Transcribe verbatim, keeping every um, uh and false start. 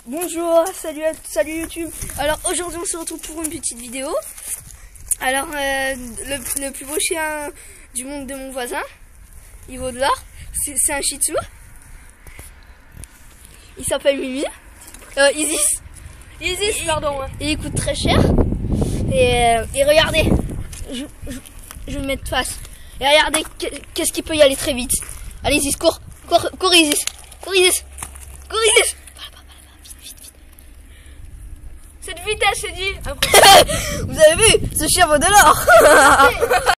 Bonjour, salut, à, salut YouTube. Alors aujourd'hui on se retrouve pour une petite vidéo. Alors euh, le, le plus beau chien du monde de mon voisin, il vaut de l'or. C'est un Shih Tzu. Il s'appelle Mimi. Euh, Isis. Isis, et, pardon. Ouais. Et il coûte très cher. Et, euh, et regardez, je, je, je vais me mettre face. Et regardez, qu'est-ce qui peut y aller très vite. Allez Isis, cours, cours, cours Isis, cours Isis, cours Isis. Cette vitesse, c'est dit. Vous avez vu, ce chien vaut de l'or.